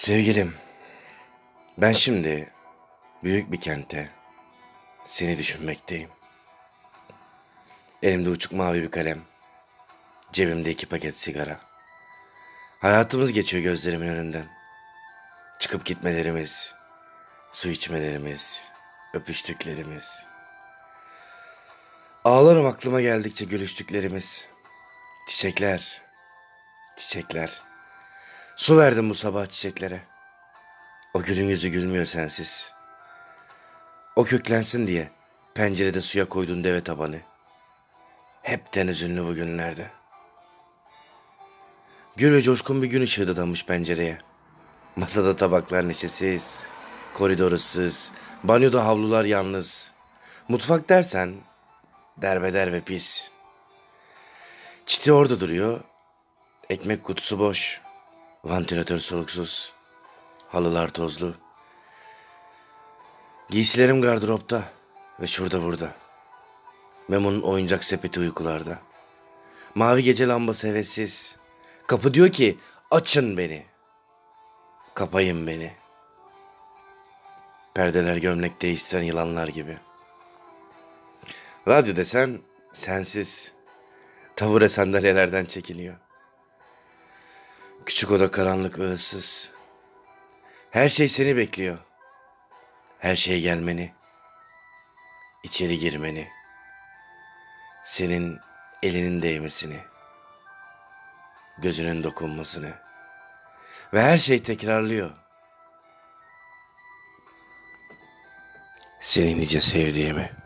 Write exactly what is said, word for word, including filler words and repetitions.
Sevgilim, ben şimdi büyük bir kente seni düşünmekteyim. Elimde uçuk mavi bir kalem, cebimde iki paket sigara. Hayatımız geçiyor gözlerimin önünden. Çıkıp gitmelerimiz, su içmelerimiz, öpüştüklerimiz. Ağlarım aklıma geldikçe gülüştüklerimiz. Çiçekler, çiçekler. Su verdim bu sabah çiçeklere. O gülün yüzü gülmüyor sensiz. O köklensin diye pencerede suya koydun deve tabanı. Hepten hüzünlü bu günlerde. Gül ve coşkun bir gün ışığı dadanmış pencereye. Masada tabaklar neşesiz, koridor ıssız, banyoda havlular yalnız. Mutfak dersen derbeder ve pis. Çiti orada duruyor, ekmek kutusu boş, vantilatör soluksuz, halılar tozlu. Giysilerim gardıropta ve şurada burada. Memo'nun oyuncak sepeti uykularda. Mavi gece lambası hevessiz. Kapı diyor ki açın beni. Kapayın beni. Perdeler gömlek değiştiren yılanlar gibi. Radyo desen sensiz. Tabure sandalyelerden çekiliyor. Küçük oda karanlık ve ıssız. Her şey seni bekliyor. Her şeye gelmeni. İçeri girmeni. Senin elinin değmesini. Gözünün dokunmasını. Ve her şey tekrarlıyor. Seni nice sevdiğimi.